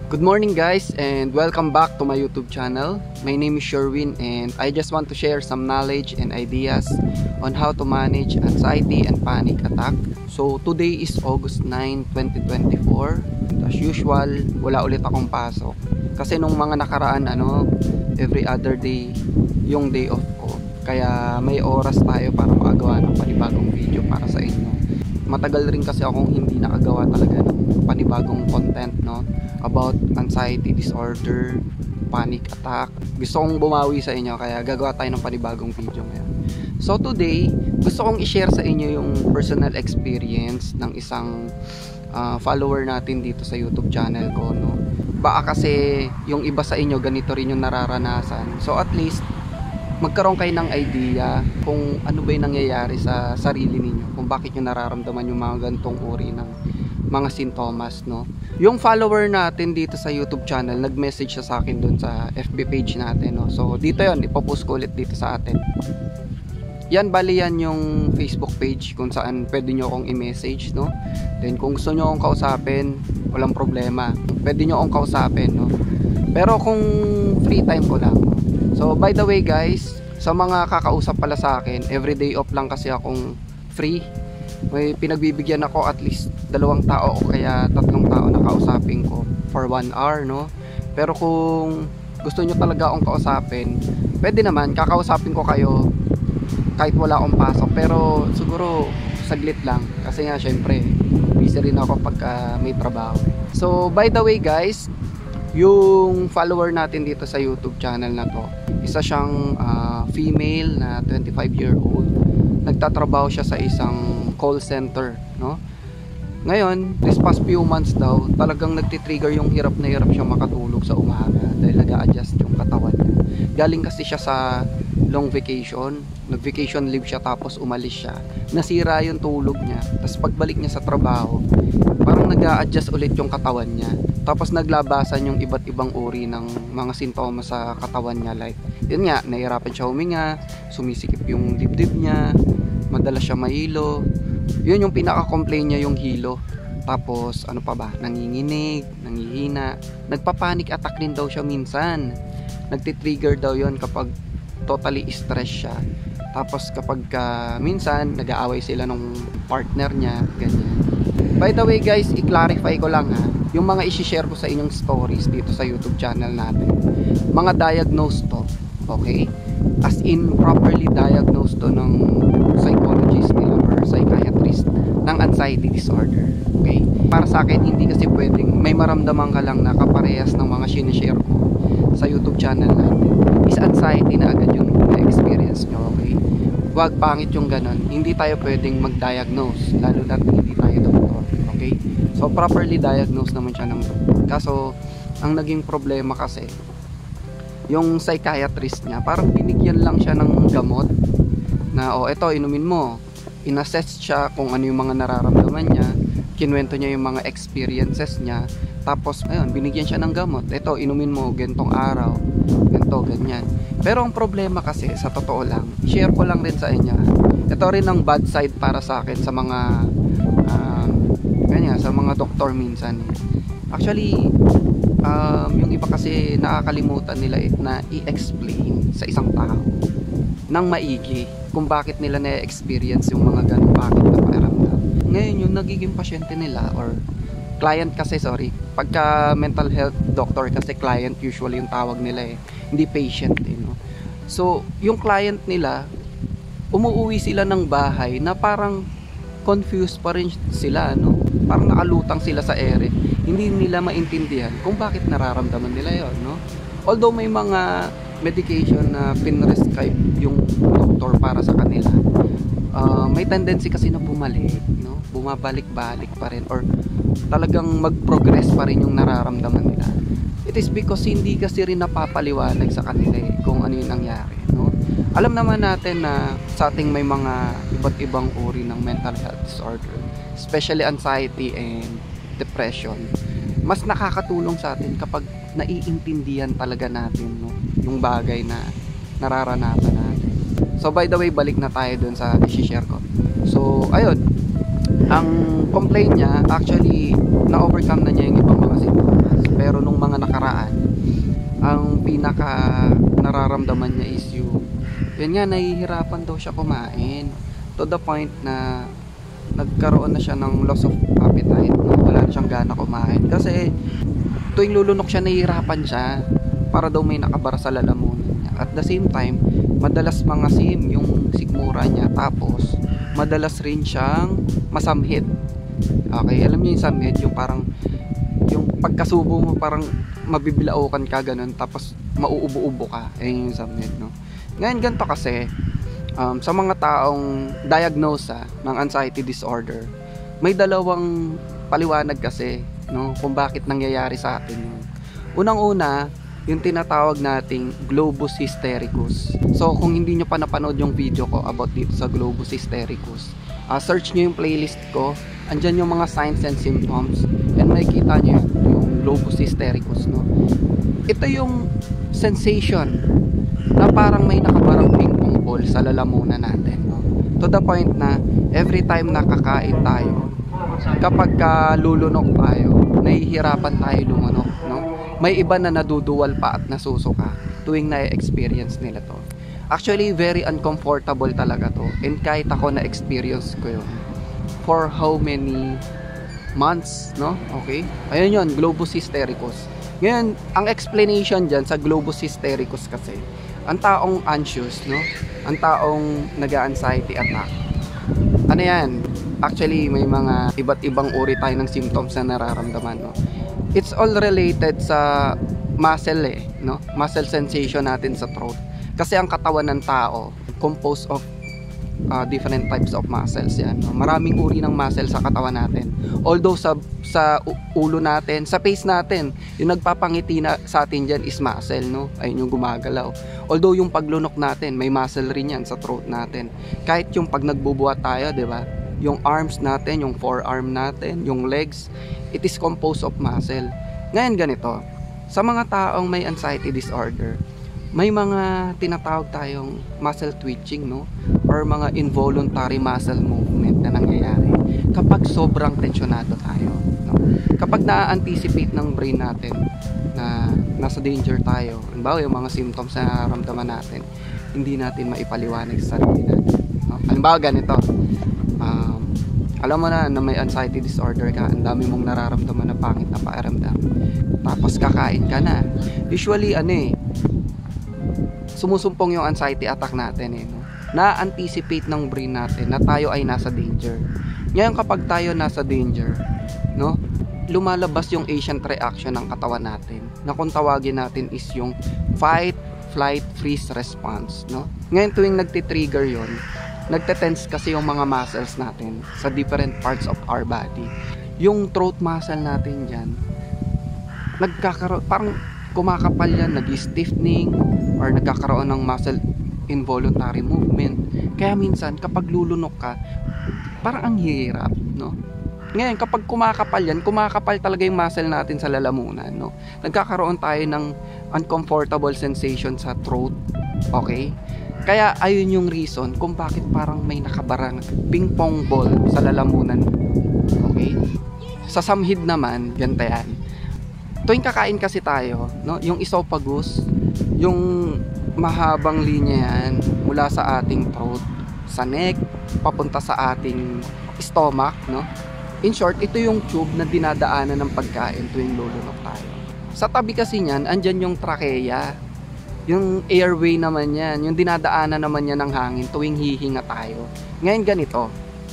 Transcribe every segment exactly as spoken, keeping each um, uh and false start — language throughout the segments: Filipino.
Good morning guys and welcome back to my YouTube channel. My name is Sherwin and I just want to share some knowledge and ideas on how to manage anxiety and panic attack. So today is August ninth, twenty twenty-four. As usual, wala ulit akong pasok. Kasi nung mga nakaraan ano, every other day yung day off ko. Kaya may oras tayo para makagawa ng panibagong video para sa inyo. Matagal rin kasi akong hindi nakagawa talaga ng panibagong content, no, about anxiety disorder, panic attack. Gusto kong bumawi sa inyo kaya gagawa tayo ng panibagong video ngayon. So today, gusto kong i-share sa inyo yung personal experience ng isang uh, follower natin dito sa YouTube channel ko, no. Baka kasi yung iba sa inyo ganito rin yung nararanasan. So at least magkaroon kayo ng idea kung ano ba yung nangyayari sa sarili ninyo, kung bakit nyo nararamdaman yung mga ganitong uri ng mga sintomas, no. Yung follower natin dito sa YouTube channel, nag-message siya sa akin dun sa F B page natin, no. So dito yon, ipopost ko ulit dito sa atin. Yan, bali yan yung Facebook page kung saan pwede nyo akong i-message, no. Then kung gusto nyo akong kausapin, walang problema, pwede nyo akong kausapin, no. Pero kung free time ko lang, no? So by the way guys, sa mga kakausap pala sa akin, everyday off lang kasi akong free. May pinagbibigyan ako at least dalawang tao o kaya tatlong tao na kausapin ko for one hour, no. Pero kung gusto nyo talaga akong kausapin, pwede naman, kakausapin ko kayo kahit wala akong pasok. Pero siguro saglit lang kasi nga syempre busy rin ako pagka may trabaho. So by the way guys, yung follower natin dito sa YouTube channel na to, isa siyang uh, female na twenty-five year old. Nagtatrabaho siya sa isang call center, no. Ngayon, this past few months daw, talagang nagtitrigger yung hirap na hirap siya makatulog sa umaga dahil nag-a-adjust yung katawan niya. Galing kasi siya sa long vacation, nag-vacation leave siya tapos umalis siya. Nasira yung tulog niya. Tapos pagbalik niya sa trabaho, parang nag-a-adjust ulit yung katawan niya. Tapos naglabasan yung iba't ibang uri ng mga sintomas sa katawan niya, like yun nga, nahihirapan siya huminga, sumisikip yung dibdib niya, madalas siya mahilo. Yun yung pinaka-complain niya, yung hilo. Tapos ano pa ba, nanginginig, nangihina, nagpa-panic attack din daw siya minsan. Nagtitrigger daw yon kapag totally stress siya. Tapos kapag uh, minsan nag-aaway sila nung partner niya, ganyan. By the way guys, i-clarify ko lang ha, yung mga i-share ko sa inyong stories dito sa YouTube channel natin, mga diagnosed to, okay? As in properly diagnosed to ng psychologist nila or psychiatrist ng anxiety disorder, okay? Para sa akin, hindi kasi pwedeng may maramdaman ka lang na kaparehas ng mga sinishare ko sa YouTube channel natin is anxiety na agad yung na-experience nyo, okay? Wag pangit yung ganon. Hindi tayo pwedeng mag-diagnose, lalo na hindi tayo doktor, okay? So properly diagnose naman siya ng doktor. Kaso ang naging problema kasi, yung psychiatrist niya, parang binigyan lang siya ng gamot na, oh, eto, inumin mo. Inassess siya kung ano yung mga nararamdaman niya, kinuwento niya yung mga experiences niya, tapos ayun, binigyan siya ng gamot. Eto, inumin mo gantong araw, ganto, ganyan. Pero ang problema kasi, sa totoo lang, share ko lang rin sa inyo, ito rin ang bad side para sa akin sa mga um, ganyan, sa mga doktor minsan. Actually, um, yung iba kasi nakakalimutan nila na i-explain sa isang tao ng maigi kung bakit nila na-experience yung mga ganun, bakit na pakiramdam. Ngayon yung nagiging pasyente nila or client kasi, sorry, pagka mental health doctor kasi client usually yung tawag nila eh, hindi patient eh, no? So yung client nila, umuuwi sila ng bahay na parang confused pa rin sila, no? Parang nakalutang sila sa ere, hindi nila maintindihan kung bakit nararamdaman nila yon, no? Although may mga medication na pinrescribe yung doktor para sa kanila, uh, may tendency kasi na bumalik, no? Bumabalik-balik pa rin or talagang mag-progress pa rin yung nararamdaman nila. It is because hindi kasi rin napapaliwanag sa kanila eh, kung ano yung nangyari, no? Alam naman natin na sa ating may mga iba't ibang uri ng mental health disorder, especially anxiety and depression. Mas nakakatulong sa atin kapag naiintindihan talaga natin, no, yung bagay na nararanasan natin. So by the way, balik na tayo dun sa i-share ko. So ayun, ang complaint niya, actually na-overcome na niya yung ibang mga symptoms. pero nung mga nakaraan, ang pinaka nararamdaman niya is yung yan nga, nahihirapan daw siya kumain to the point na nagkaroon na siya ng loss of appetite, no? Wala na siyang gana kumain kasi tuwing lulunok siya, nahihirapan siya para daw may nakabara sa lalamunan niya. At the same time, madalas mga sim yung sikmura niya, tapos madalas rin siyang masamhid. Okay, alam niyo yung samhid, yung parang yung pagkasubo mo parang mabibilaukan ka ganun, tapos mauubo-ubo ka. Ayun yung samhid, no? Ngayon ganito kasi, um, sa mga taong diagnose ah, ng anxiety disorder, may dalawang paliwanag kasi, no, kung bakit nangyayari sa atin yun. Unang-una, yung tinatawag nating globus hystericus. So kung hindi nyo pa napanood yung video ko about dito sa globus hystericus, uh, search nyo yung playlist ko, andyan yung mga signs and symptoms, and makikita nyo yung globus hystericus, no? Ito yung sensation na parang may nakabarang ping pong ball sa lalamunan natin, no? To the point na every time nakakain tayo, kapag ka lulunok tayo, nahihirapan tayo lumunok, no? May iba na naduduwal pa at nasusuka tuwing na-experience nila to. Actually, very uncomfortable talaga to, and kahit ako na-experience ko yun for how many months, no? Okay? Ayun yun, globus hystericus. Ngayon, ang explanation dyan sa globus hystericus kasi, ang taong anxious, no? Ang taong nag-anxiety attack. Ano yan? Actually, may mga iba't ibang uri tayo ng symptoms na nararamdaman, no? It's all related sa muscle eh, no? Muscle sensation natin sa throat. Kasi ang katawan ng tao composed of uh, different types of muscles yan, no? Maraming uri ng muscle sa katawan natin. Although sa sa ulo natin, sa face natin, yung nagpapangiti na sa atin diyan is muscle, no? Ayun yung gumagalaw. Although yung paglunok natin, may muscle rin yan sa throat natin. Kahit yung pag nagbubuhat tayo, 'di ba? Yung arms natin, yung forearm natin, yung legs, it is composed of muscle. Ngayon ganito, sa mga taong may anxiety disorder, may mga tinatawag tayong muscle twitching, no? Or mga involuntary muscle movement na nangyayari kapag sobrang tensionado tayo, no? Kapag na-anticipate ng brain natin na nasa danger tayo, halimbawa yung mga symptoms na nararamdaman natin, hindi natin maipaliwanag sa sarili natin, no? Halimbawa ganito, um, alam mo na na may anxiety disorder ka, ang dami mong nararamdaman na pangit na pakiramdam, tapos kakain ka na. Usually ano eh, sumusumpong yung anxiety attack natin eh, no? Na-anticipate ng brain natin na tayo ay nasa danger. Ngayon kapag tayo nasa danger, no, lumalabas yung ancient reaction ng katawan natin, na kung tawagin natin is yung fight, flight, freeze response, no? Ngayon tuwing nagtitrigger yon, nagte-tense kasi yung mga muscles natin sa different parts of our body. Yung throat muscle natin dyan, nagkakaroon, parang kumakapal yan, nag-stiffening, or nagkakaroon ng muscle involuntary movement. Kaya minsan, kapag lulunok ka, parang ang hirap, no? Ngayon, kapag kumakapal yan, kumakapal talaga yung muscle natin sa lalamunan, no? Nagkakaroon tayo ng uncomfortable sensation sa throat, okay? Kaya ayun yung reason kung bakit parang may nakabarang ping pong ball sa lalamunan. Okay? Sa samhid naman, ganito yan. Tuwing kakain kasi tayo, no, yung esophagus, yung mahabang linya yan mula sa ating throat, sa neck, papunta sa ating stomach, no? In short, ito yung tube na dinadaanan ng pagkain tuwing lulunok tayo. Sa tabi kasi niyan, andyan yung trachea. Yung airway naman yan, yung dinadaanan naman yan ng hangin tuwing hihinga tayo. Ngayon ganito,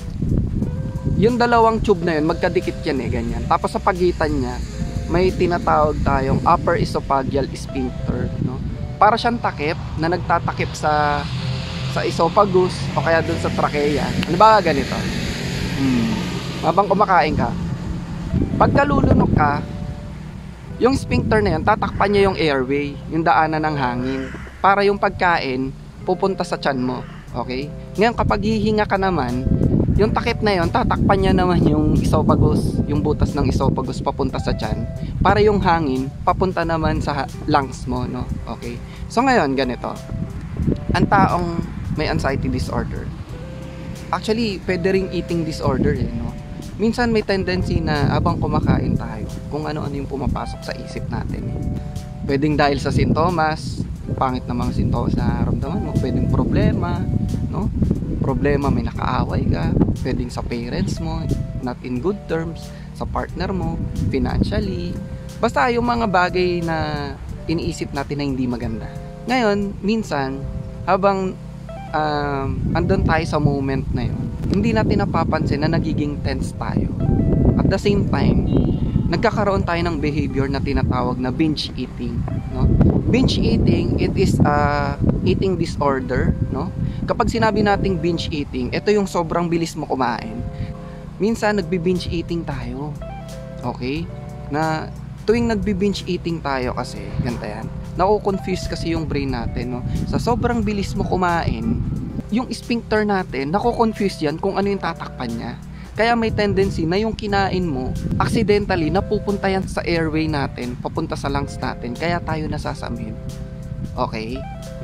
yung dalawang tube na yun, magkadikit yan eh, ganyan. Tapos sa pagitan niya, may tinatawag tayong upper esophageal sphincter, no? Para siyang takip na nagtatakip sa sa esophagus o kaya dun sa trachea. Ano ba ganito? Hmm. Habang kumakain ka, pagka lulunok ka, yung sphincter na yan, tatakpan niya yung airway, yung daanan ng hangin, para yung pagkain pupunta sa tiyan mo. Okay? Ngayon kapag hihinga ka naman, yung takip na yon, tatakpan niya naman yung esophagus, yung butas ng esophagus papunta sa tiyan, para yung hangin papunta naman sa lungs mo, no? Okay? So ngayon, ganito. Ang taong may anxiety disorder, actually, pwede ring eating disorder, eh, no? minsan may tendency na habang kumakain tayo, kung ano-ano yung pumapasok sa isip natin. Pwedeng dahil sa sintomas, pangit na mga sintomas na nararamdaman mo, pwedeng problema, no? Problema, may nakaaway ka, pwedeng sa parents mo, not in good terms, sa partner mo, financially, basta yung mga bagay na iniisip natin na hindi maganda. Ngayon, minsan, habang um, andun tayo sa moment na yun, hindi natin napapansin na nagiging tense tayo. At the same time, nagkakaroon tayo ng behavior na tinatawag na binge eating, no? Binge eating, it is a eating disorder, no? Kapag sinabi nating binge eating, ito yung sobrang bilis mo kumain. Minsan nagbi-binge eating tayo. Okay? Na tuwing nagbi-binge eating tayo kasi, ganito yan. Nako-confuse kasi yung brain natin, no? Sa sobrang bilis mo kumain, yung sphincter natin, nako-confuse yan kung ano yung tatakpan niya. Kaya may tendency na yung kinain mo, accidentally, napupunta yan sa airway natin, papunta sa lungs natin, kaya tayo nasasamid. Okay?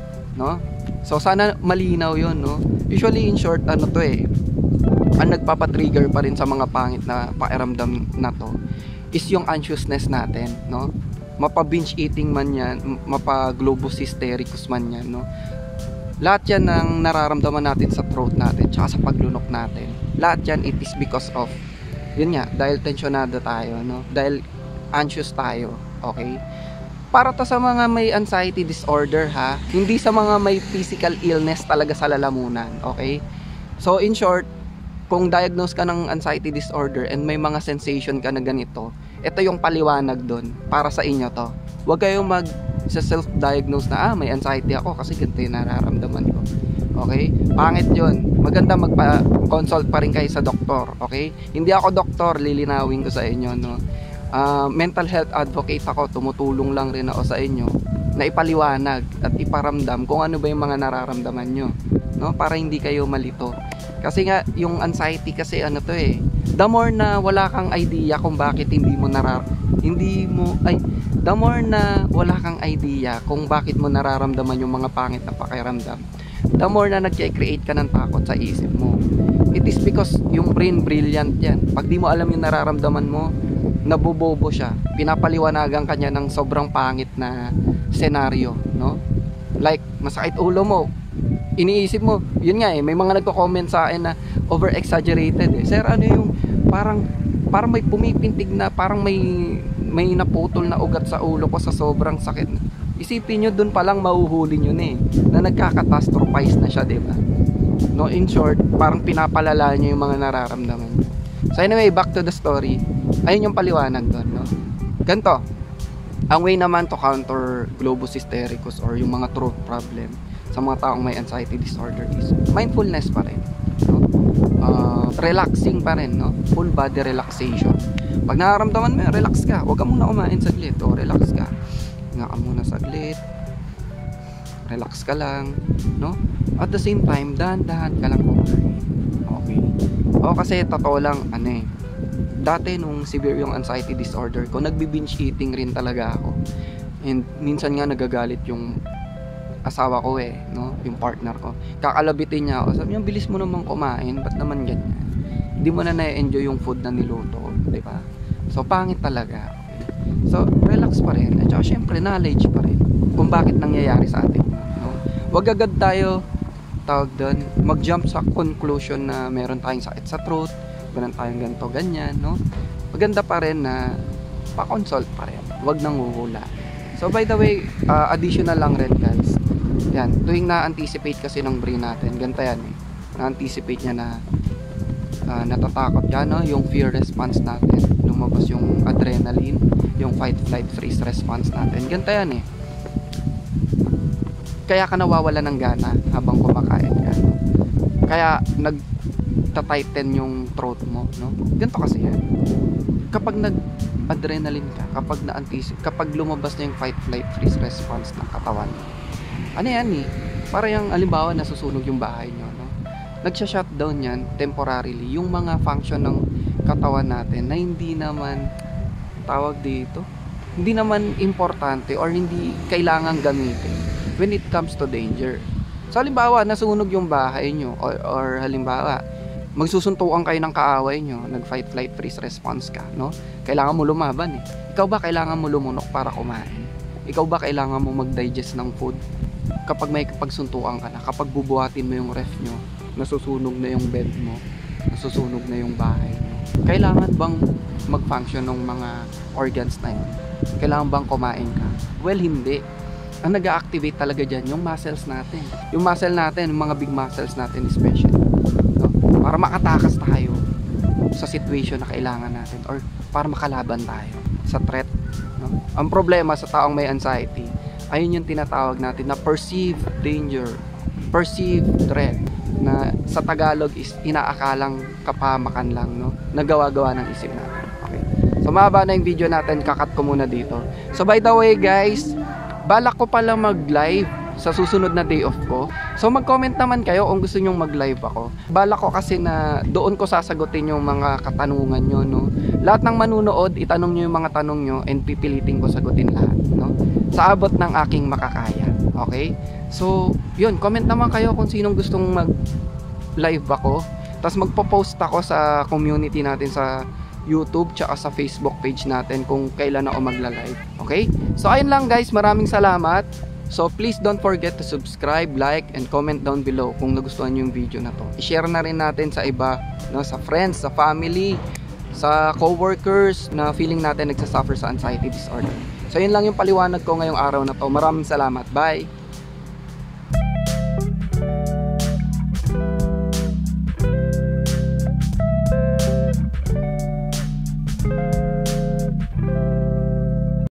No? So, sana malinaw yun, no? Usually, in short, ano to eh, ang nagpapatrigger pa rin sa mga pangit na pakiramdam na to, is yung anxiousness natin, no? Mapa-binge eating man yan, mapa-globus hystericus man yan, no? Lahat yan ng nararamdaman natin sa throat natin, tsaka sa paglunok natin. Lahat yan, it is because of, yun nga, dahil tensionado tayo, no? Dahil anxious tayo, okay? Para to sa mga may anxiety disorder, ha? Hindi sa mga may physical illness talaga sa lalamunan, okay? So, in short, kung diagnose ka ng anxiety disorder and may mga sensation ka na ganito, ito yung paliwanag doon para sa inyo to. Huwag kayong mag sa self-diagnose na, ah, may anxiety ako kasi ganito yung nararamdaman ko. Okay? Pangit yun. Maganda magpa-consult pa rin kayo sa doktor. Okay? Hindi ako doktor, lilinawin ko sa inyo, no? Uh, mental health advocate ako, tumutulong lang rin ako sa inyo na ipaliwanag at iparamdam kung ano ba yung mga nararamdaman nyo, no? Para hindi kayo malito. Kasi nga, yung anxiety kasi ano to eh, the more na wala kang idea kung bakit hindi mo narar hindi mo ay the more na wala kang idea kung bakit mo nararamdaman yung mga pangit na pakiramdam, the more na nag-create ka ng takot sa isip mo. It is because yung brain brilliant yan. Pag di mo alam yung nararamdaman mo, nabobobo siya. Pinapaliwanagan ka niya ng sobrang pangit na senaryo, no? Like, masakit ulo mo, iniisip mo, yun nga eh, may mga nagko-comment sa akin na over-exaggerated eh. Sir, ano yung parang parang may pumipintig na, parang may may naputol na ugat sa ulo ko sa sobrang sakit. Isipin nyo, dun palang mahuhuli nyo na eh, na nagkakatastrophize na siya, diba? No, in short, parang pinapalala nyo yung mga nararamdaman nyo. So anyway, back to the story. Ayun yung paliwanag doon, no? Ganto, ang way naman to counter globus hystericus or yung mga throat problem sa mga taong may anxiety disorder is mindfulness pa rin, no? Uh, relaxing pa rin, no? Full body relaxation. Pag nararamdaman mo, relax ka. Huwag ka muna kumain saglit, o relax ka. Nga ka muna saglit. Relax ka lang, no? At the same time, dahan-dahan ka lang kumain. Okay. O kasi totoo lang, ano eh, dati nung severe yung anxiety disorder ko, nagbi-binge eating rin talaga ako. And minsan nga nagagalit yung asawa ko eh, no? Yung partner ko. Kakalabitin niya ako. Sabi niya, bilis mo naman kumain, ba't naman ganyan? Hindi mo na na-enjoy yung food na niluto, di ba? So, pangit talaga. Okay? So, relax pa rin. At saka, syempre, knowledge pa rin kung bakit nangyayari sa atin, no? Huwag agad tayo, tawag doon, mag-jump sa conclusion na meron tayong sakit sa throat, meron tayong ganito, ganyan, no? Maganda pa rin na pa-consult pa rin. Huwag nang huhula. So, by the way, uh, additional lang rin, guys. Yan, tuwing na-anticipate kasi ng brain natin, ganito yan eh. Na-anticipate niya na uh, natatakot yan, no? Yung fear response natin, lumabas yung adrenaline, yung fight, flight, freeze response natin. Ganito yan eh. Kaya ka nawawala ng gana habang kumakain ka. Kaya nagta-tighten yung throat mo, no? Ganito kasi yan. Kapag nag-adrenaline ka, kapag na-anticipate, kapag lumabas na yung fight, flight, freeze response ng katawan, ano yan eh, para yung alimbawa nasusunog yung bahay nyo, no? Nagsha-shutdown yan temporarily yung mga function ng katawan natin na hindi naman tawag dito, hindi naman importante or hindi kailangang gamitin when it comes to danger. So halimbawa nasunog yung bahay nyo or, or halimbawa magsusuntukan kayo ng kaaway nyo, nag-fight, flight, freeze, response ka, no? Kailangan mo lumaban eh. Ikaw ba kailangan mo lumunok para kumain? Ikaw ba kailangan mo mag-digest ng food? Kapag may pagsuntukan ka na, kapag bubuhatin mo yung ref nyo, nasusunog na yung bed mo, nasusunog na yung bahay mo. Kailangan bang mag-function ng mga organs na yun? Kailangan bang kumain ka? Well, hindi. Ang nag-activate talaga dyan, yung muscles natin. Yung muscle natin, yung mga big muscles natin especially. No? Para makatakas tayo sa situation na kailangan natin or para makalaban tayo sa threat. No? Ang problema sa taong may anxiety, ayun yung tinatawag natin na perceived danger, perceived threat, na sa Tagalog is inaakalang kapamakan lang, no? Nagawa-gawa ng isip natin. Okay. So mahaba na yung video natin, kakat ko muna dito. So by the way guys, balak ko pala mag-live sa susunod na day off ko. So mag-comment naman kayo kung gusto nyong mag-live ako. Balak ko kasi na doon ko sasagutin yung mga katanungan nyo, no? Lahat ng manunood, itanong nyo yung mga tanong nyo and pipilitin ko sagutin lahat, no? Sa abot ng aking makakaya. Okay? So, yun, comment naman kayo kung sinong gustong mag-live ako. Tapos magpo-post ako sa community natin sa YouTube tsaka sa Facebook page natin kung kailan ako magla-live. Okay? So ayun lang guys, maraming salamat. So please don't forget to subscribe, like, and comment down below kung nagustuhan niyo yung video na to. I-share na rin natin sa iba, no, sa friends, sa family, sa co-workers na feeling natin nagsasuffer sa anxiety disorder. So yun lang yung paliwanag ko ngayong araw na to. Maraming salamat. Bye!